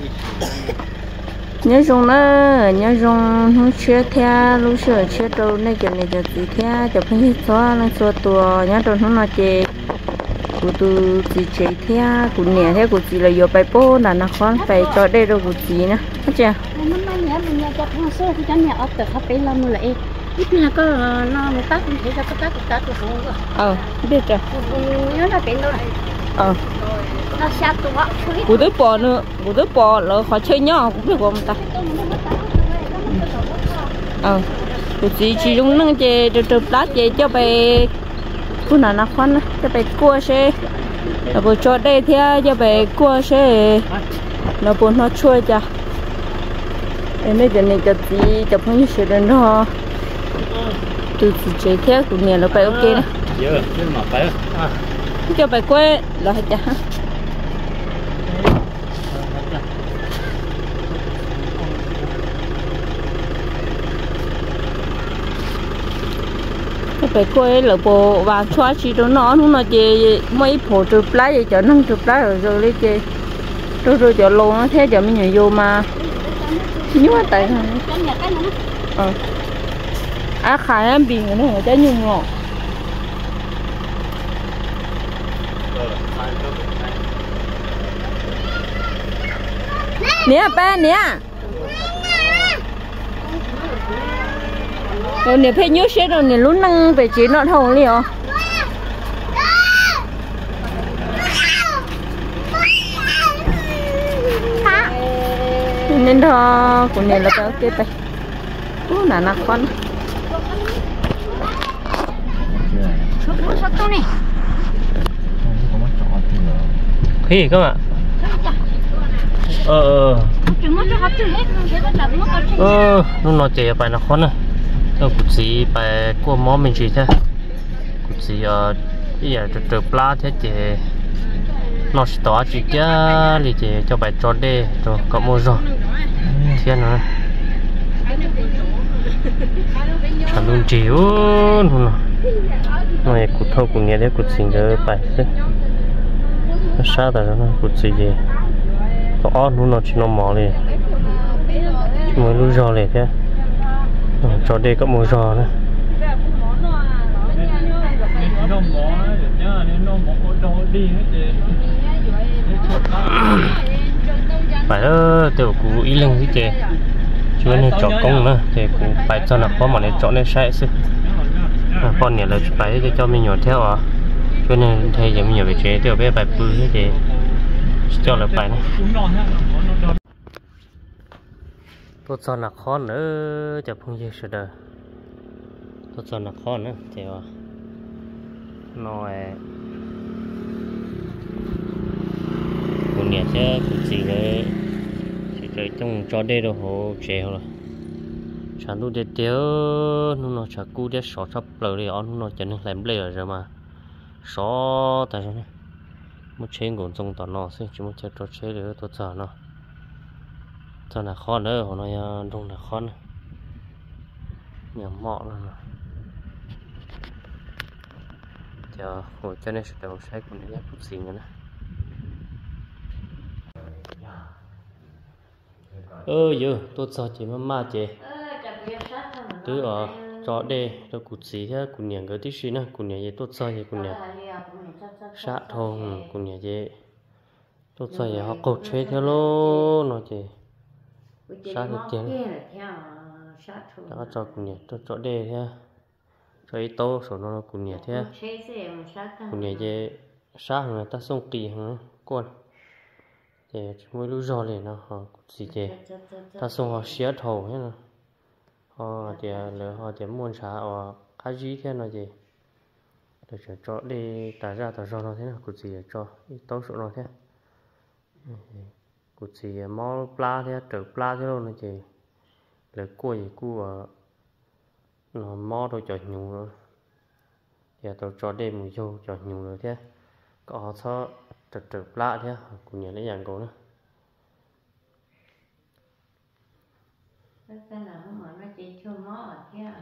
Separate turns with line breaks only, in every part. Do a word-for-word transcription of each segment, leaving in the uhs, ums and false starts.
nhớ dùng nó nhớ dùng nó chưa theo lúc sửa chưa đâu này giờ này giờ gì theo giờ phải xóa nó xóa tua nhớ đâu nó nói chị cụ tu chỉ chế theo cụ nhẹ theo cụ chỉ là vô bài bố là nó khó phải cho đây đâu cụ chỉ nữa hết chưa
nó mà nhớ mình nhớ cho con số thì cho nhà ấp từ khắp bên làm lại ít là có nó một tát thì cho cái tát cái tát của nó
ờ biết rồi
nhớ là bên đâu này
ờ
nó sát tụi họ
cụ tới bò nữa cụ tới bò là khó chơi nhau cũng được không ta ờ cụ chỉ chỉ dùng năng chơi từ từ lát chơi cho bé cụ nào nó khoan á cho bé cua xe là bộ cho đây thì cho bé cua xe là bộ nó chui cha em nói chuyện này cho chị cho phong như sự đơn đó từ từ chơi theo cũng nghe là phải ok nè cho bé quê là hết cha phải coi là bộ và xóa chỉ đó nó nó chỉ mấy phố chụp lá vậy cho năng chụp lá rồi rồi lấy chơi rồi rồi cho lô nó thế cho mình nhảy vô mà nhớ tại ờ à khai em bị nó là trái nhung ngọt nè ba nè rồi nè phải nhớ xe rồi nè lúc năng về chỉ nó thầu liền nên thôi của nè là cái ok tay ú là nặng con
khi cơ mà ờ ờ ờ nó nói chuyện bài nó khó nè tôi cũng chỉ bài qua mỏ mình chỉ thế cũng chỉ ờ bây giờ từ từ pla thế chị nó sẽ tỏ chỉ cho thì chị cho bài cho đi rồi có mua rồi thiên nữa chẳng luôn chịu luôn này cụ thâu cụ nghe đấy cụ xin đỡ bài thế nó sao tại nó cụ gì gì có luôn nó chỉ nó mỏ đi mới lúc rồi này thế cho đây có mua giò nữa phải đó tiểu cụ ý lên cái chè chứ nên chọn công nữa thì cũng phải cho nó có mà để chọn nên sai sự con này là phải cho mình nhỏ theo à cho nên thầy giờ mình nhỏ về chế tiểu bé bài bự thế thì cho là phải này tôi cho là khó nữa cho phong dư sự đời tôi cho là khó nữa thì nói cũng nhẹ chứ cũng chỉ là chỉ tới trong cho đây đồ hồ treo rồi chẳng đủ để tiêu nó nó chả cú để sọ sắp lờ đi on nó chẳng làm lề rồi mà sọ tại sao một trên còn trong toàn nó chứ chỉ một chơi trò chơi để tôi chờ nó cho là khó nữa họ nói đông là khó nữa nhà mọ luôn rồi chờ hồi cho nên sẽ đầu sai của nó cũng xinh nữa ơ giờ tôi sợ chỉ mà ma chị từ ở chỗ đây tôi cụt xí thế cụt nhàng cái tí xí nữa cụt nhàng gì tôi sợ gì cụt nhàng sát thôi cụt nhàng gì tôi sợ gì họ cột chơi theo lô nó chị sát được tiền đó cho cụt nhàng tôi chỗ đây thế cho ít tô số nó cụt nhàng thế cụt nhàng gì sát người ta xong kỳ hả con để mỗi lúc rồi này nó họ gì chứ ta xong họ xé thầu hết rồi họ thì lỡ họ thì muốn xả ở cái gì thế nào gì để cho cho đi trả ra trả cho nó thế nào cụt gì cho ít tố số nó thế cụt gì mò pla thế trở pla thế luôn này chị lỡ cua gì cua nó mò rồi cho nhung rồi giờ tôi cho đêm mình vô cho nhung rồi thế có họ sao trở trở pla thế cũng nhớ lấy dạng cổ nữa
cái nào mà nó chỉ chưa mó thế à?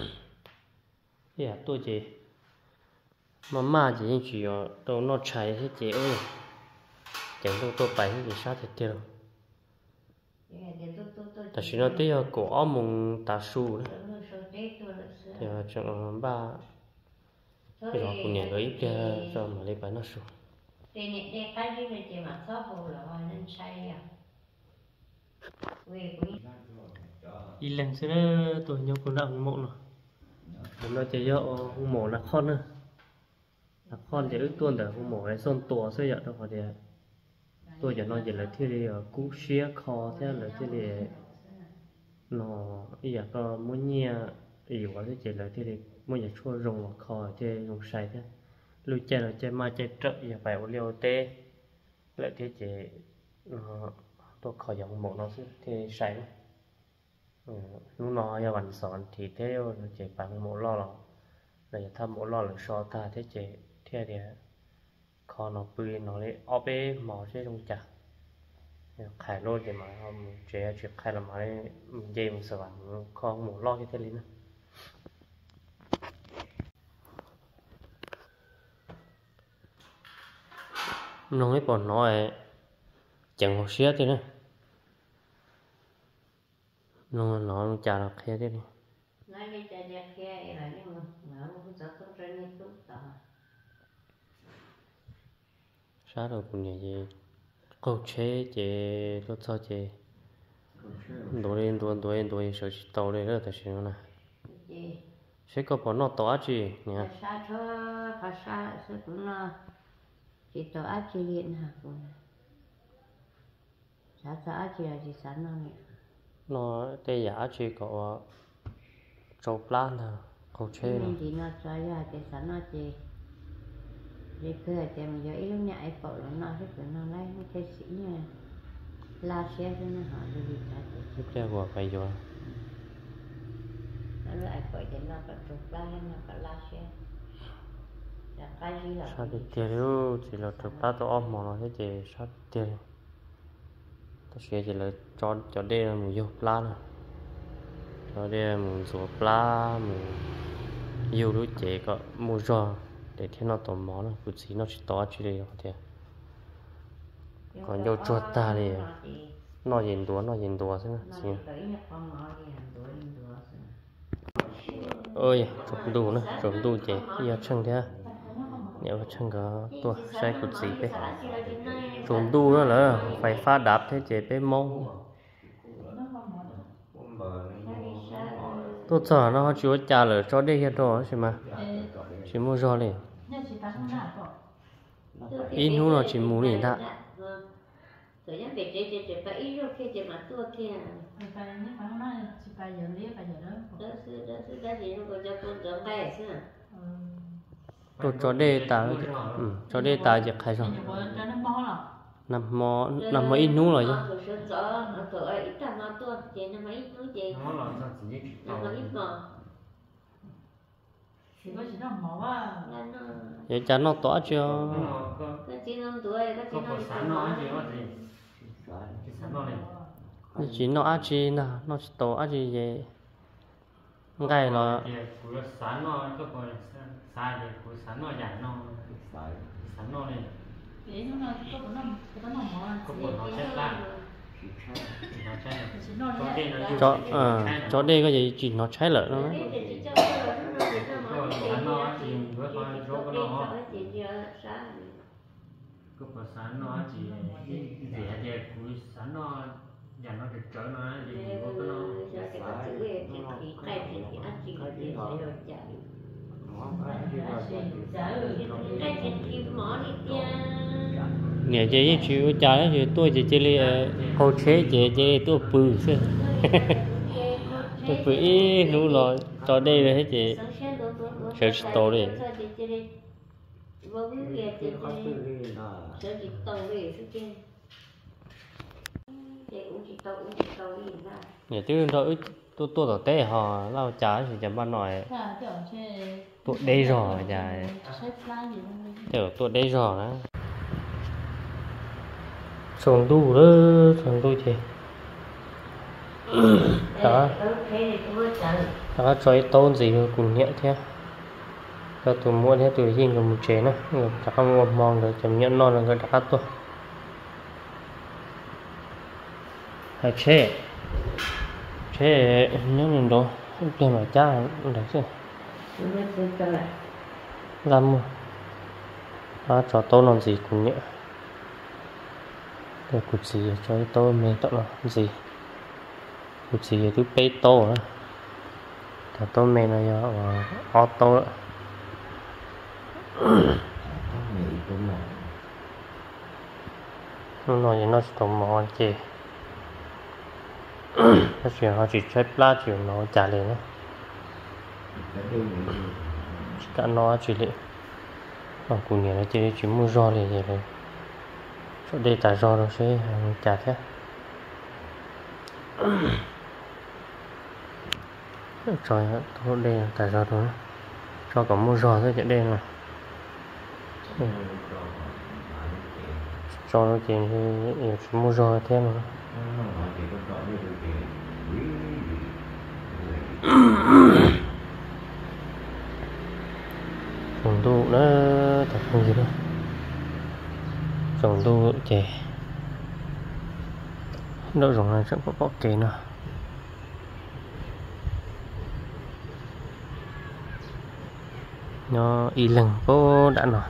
Dạ tôi chị mà mà chị chỉ ở đâu nó chạy hết chị ơi chẳng đâu tôi phải thì sát thật tiêu ta chỉ nói tới cổ mùng ta su nữa thì chẳng ba cái đó cũng nhà ấy kia cho mà lấy bán nó su đi lên sẽ tôi nhớ con đạo mộ nữa chúng nó chỉ cho mộ là con nữa là con thì ước tuần để mộ này son tổ xây dựng đâu phải thì tôi chỉ nói chỉ là thế này cú xía kho thế là thế này nó ý là có muốn nhia ý quá thế chỉ là thế này muốn nhà chua rồng hoặc kho thế rồng sài thế lưu chơi là chơi mai chơi trợ giờ phải có liều tê lại thế chỉ tôi khỏi dòng một nó sẽ thế sài ừ, lúc nó nhà bạn sòn thì thế nó chỉ bằng một lo là để thăm một lo là so ta thế chỉ thế thì kho nó bươi nó lấy ốp bê mỏ chứ không chả khai lô thì mà không chế chuyện khai là mà dây một sợi kho một lo như thế này nữa nó ấy bọn nó ấy chẳng có xía thế nữa nó nó chả là khe thế này sao rồi cũng như vậy câu chế chế tốt sao chế đồ lên đồ đồ lên đồ lên sợ tàu lên đó tại sao nè sẽ có bọn nó tỏ chứ nhỉ
sa cho phá sa sẽ cũng là chỉ tỏ ác chỉ liền hả cũng sa tỏ ác chỉ là chỉ sẵn nó nè
nó tê giả chỉ có trâu plan thôi câu chế
nó chỉ nó cho ra chỉ sẵn nó chỉ để cứ là chỉ mình giờ ít lúc nhảy bỏ nó nó hết rồi nó lấy nó cái sĩ nha la xe cho nó họ đi cả
giúp cho của phải rồi
nó lại phải để nó có trục la hay nó có la xe là cái gì là
sao thì tiêu chỉ là trục lá tôi ôm mà nó thế chỉ sao tiêu tôi sẽ chỉ là cho cho đây là một yêu lá này cho đây là một số lá một yêu lúc chế có mua giò để thế nó tổn món này cụ chỉ nó chỉ to chỉ đây không thể còn yêu chuột ta thì nó nhìn đùa nó nhìn đùa thế nào ơi trộm đu nữa trộm đu chế giờ chân thế nếu chân có tua sai cụ chỉ bé trộm đu đó là phải pha đạp thế chế bé mông tôi sợ nó chúa trả lời cho đây hết rồi chứ mà chỉ mua giò liền ít lúc nó chỉ mua liền thôi
rồi nhá về chế chế chế phải ít rồi kia chế mà tua kia
phải như phải hôm nay chỉ phải giờ lý phải giờ đó
đó sư đó sư đó gì nó còn cho con cho cái chứ
tôi cho đây ta ừ cho đây ta chỉ khai rồi nằm mò nằm mò ít nú rồi chứ vậy cha nó tỏ chưa chỉ nó ăn chi nè nó tổ ăn gì vậy ngay là
sắn nó có còn sai thì của sắn nó dài nó sắn nó này
để nó có nó có nó mỏ
có còn nó chết lan nó
cho ờ cho đây cái gì chỉ nó cháy lợn nó
sắn nó chỉ với con rốt nó có còn sắn nó chỉ rẻ thì của sắn nó nhà nó được trở nó gì của nó
nè chị chịu trả thì tôi chỉ chỉ là hậu chế chị chị tôi bự xưa tôi bự lú rồi cho đây là hết chị sẽ to đi nè chứ thôi tôi tôi ở đây họ lao trả thì chẳng bao nói tôi đây rồi dài kiểu tôi đây rồi đó sòng đu đó sòng đu chị đó đó chơi tôn gì cùng nhẹ thế cho tôi mua thế tôi nhìn một chế nữa chắc không một mong được chấm nhận non là cái đắt thôi hay chế chế nhớ mình đó cái mà cha được chứ làm à cho tôi làm gì cũng nhẹ để cụt gì cho tôi mình tao làm gì cụt gì tôi pay to á cho tôi mình là giờ auto đó nó nói nó chỉ tốn món chè nó chỉ họ chỉ chơi plá chỉ nó trả liền đó cả nó chỉ lệ còn cụ nhà nó chỉ chỉ mua rau liền vậy rồi chỗ đây trả rau rồi sẽ trả thế rồi thôi đây là trả rau thôi cho cả mua rau thôi chỗ đây là cho nó chỉ chỉ mua rau thêm nữa trồng đu nó thật không gì đâu trồng đu chè đỡ rồng này chẳng có có kề nào nó y lần có đã nổi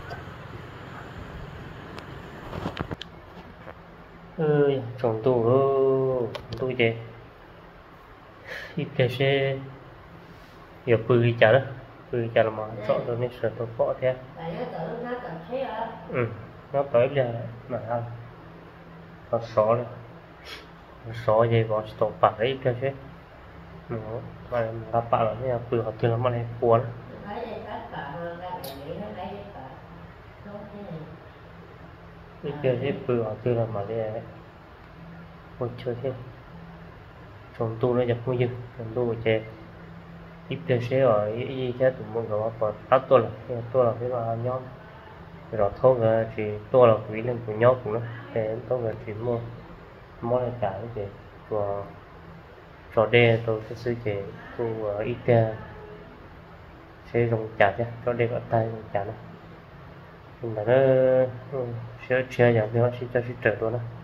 ơi trồng đu đâu đu chè ít cái xe giờ bự chả đó bự chả là mà chọn được nên sợ tôi bỏ thế ừ nó tới giờ mà ăn nó xó lên nó xó vậy còn tổ bạc đấy cái chứ nó mà gặp bạn là như là bự họ thường mà này cuốn cái chơi chứ bự họ thường là mà đây một chơi thế trồng tu nó giật mua dừng trồng tu chè ít tiền xe ở ý chứ tụi mình có còn tắt tôi là tôi là cái mà nhóm rồi thôi là chỉ tôi là quý lên của nhóm của nó để tôi là chỉ mua mua là trả cái gì của trò đê tôi sẽซื้อchế của ít tiền sẽ dùng trả chứ trò đê ở tay dùng trả nó nhưng mà nó sẽ chia giảm thì nó sẽ cho sẽ trở luôn đó